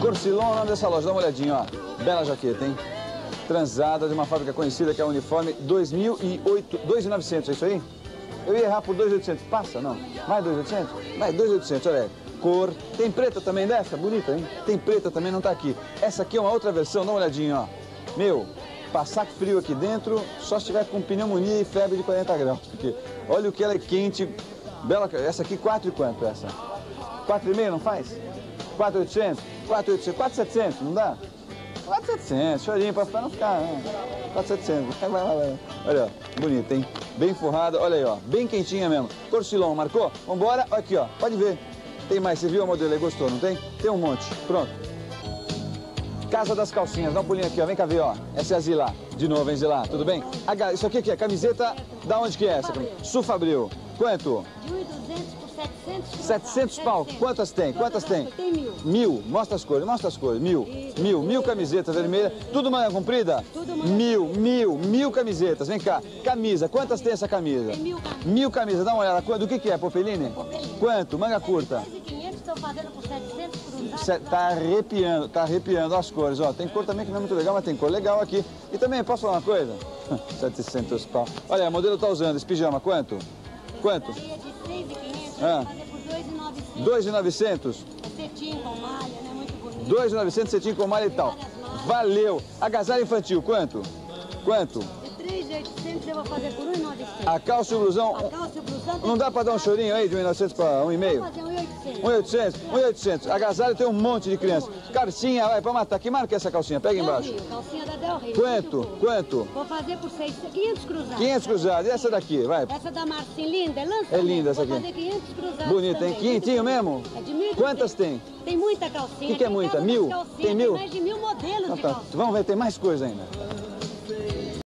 Corcilon é o nome dessa loja, dá uma olhadinha, ó. Bela jaqueta, hein? Transada de uma fábrica conhecida que é a Uniforme 2008, 2.900, é isso aí? Eu ia errar por 2.800, passa, não? Mais 2.800? Vai, 2.800, olha aí. Cor, tem preta também dessa? Bonita, hein? Tem preta também, não tá aqui. Essa aqui é uma outra versão, dá uma olhadinha, ó. Meu, passar frio aqui dentro, só se tiver com pneumonia e febre de 40 graus. Porque olha o que ela é quente. Bela, essa aqui, 4 e quanto essa? 4,5 não faz? 4.800? 4.800, 4.700, não dá? 4.700, chorinho pra não ficar, né? 4.700, vai. Olha, ó, bonita, hein? Bem forrada, olha aí, ó, bem quentinha mesmo. Corcilon, marcou? Vambora, aqui, ó, pode ver. Tem mais, você viu a modelo aí, gostou, não tem? Tem um monte, pronto. Casa das Calcinhas, dá um pulinho aqui, ó, vem cá ver, ó. Essa é a Zilá, de novo, hein, Zilá, tudo bem? Isso aqui é camiseta, da onde que é essa? Sufabril. Quanto? De 1.200 por 700. 700 pau, quantas tem? Quantas tem? Tem 1.000. 1.000, mostra as cores, 1.000. 1.000 camisetas vermelhas, tudo manga comprida? Tudo manga 1.000 camisetas, vem cá. Camisa, quantas tem essa camisa? Tem 1.000 camisas. 1.000 camisas, dá uma olhada, do que é, Popeline? Popeline. Quanto? Manga curta? 2.500, estou fazendo por 700 por um. Tá arrepiando as cores, ó. Tem cor também que não é muito legal, mas tem cor legal aqui. E também, posso falar uma coisa? 700 pau. Olha, a modelo tá usando esse pijama, quanto? Quanto? Daria de 6.500, Ah. fazer por 2.900. 2.900? É cetim com malha, né? Muito bonito. 2.900, cetim com malha e tal. Valeu. Agasalho infantil, quanto? Quanto? De 3.800 eu vou fazer por 1.900. A calça e o blusão, A calça e o blusão tem não dá pra dar um chorinho aí de 1.900 para 1,5? Vou fazer 1.800. 1.800? 1.800. Agasalho tem um monte de criança. Calcinha, vai, pra matar. Que marca é essa calcinha? Pega embaixo. Del Rio, calcinha da Del Rio. Quanto? Muito boa. Quanto? Vou fazer por 500 cruzados. 500 cruzados. E essa daqui, vai. Essa da Marcin, linda, é lançamento. É linda essa aqui. Vou fazer 500 cruzados. Bonita, hein? também. Quinhentinho mesmo? É de 1.200. Quantas tem? Tem muita calcinha. Que é muita? cada 1.000? calcinha, Tem 1.000? mais de 1.000 modelos Então de tá. calcinha. Vamos ver, tem mais coisa ainda.